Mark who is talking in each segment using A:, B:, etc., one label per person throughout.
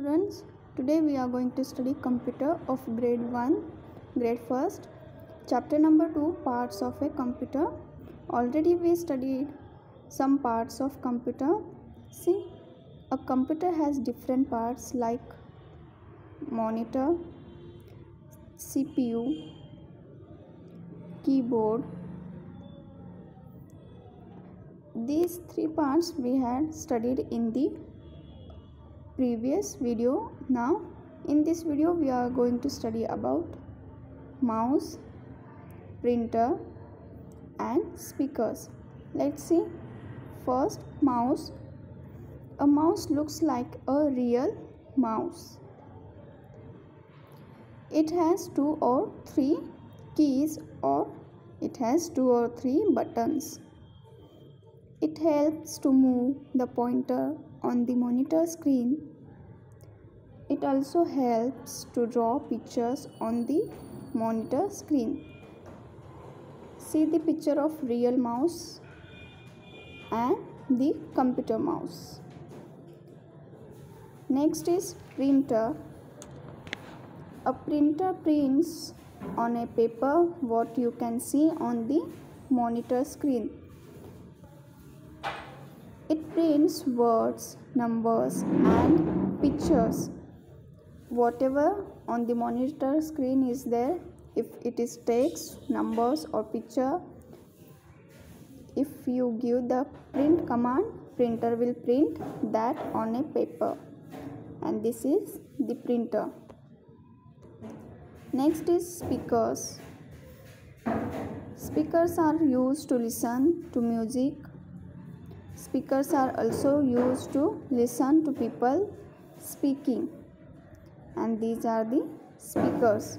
A: students, today we are going to study computer of grade 1, grade 1st, chapter number 2, parts of a computer. Already we studied some parts of computer. See, a computer has different parts like monitor, CPU, keyboard. These three parts we had studied in the previous video. Now in this video we are going to study about mouse, printer and speakers. Let's see. First, mouse. A mouse looks like a real mouse. It has 2 or 3 keys, or it has 2 or 3 buttons. It helps to move the pointer on the monitor screen. It also helps to draw pictures on the monitor screen. See the picture of real mouse and the computer mouse. Next is printer. A printer prints on a paper what you can see on the monitor screen. It prints words, numbers and pictures. Whatever on the monitor screen is there, if it is text, numbers or picture, if you give the print command, printer will print that on a paper. And this is the printer. Next is speakers. Speakers are used to listen to music. Speakers are also used to listen to people speaking. And these are the speakers.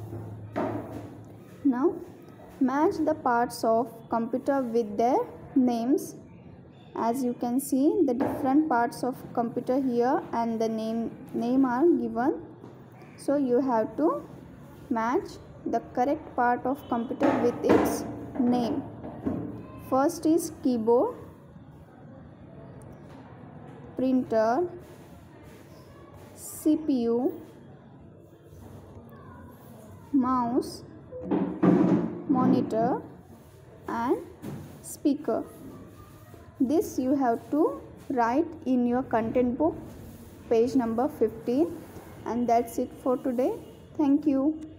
A: Now match the parts of computer with their names. As you can see, the different parts of computer here and the name are given. So you have to match the correct part of computer with its name. First is keyboard, printer, CPU, mouse, monitor and speaker. This you have to write in your content book, page number 15. And that's it for today. Thank you.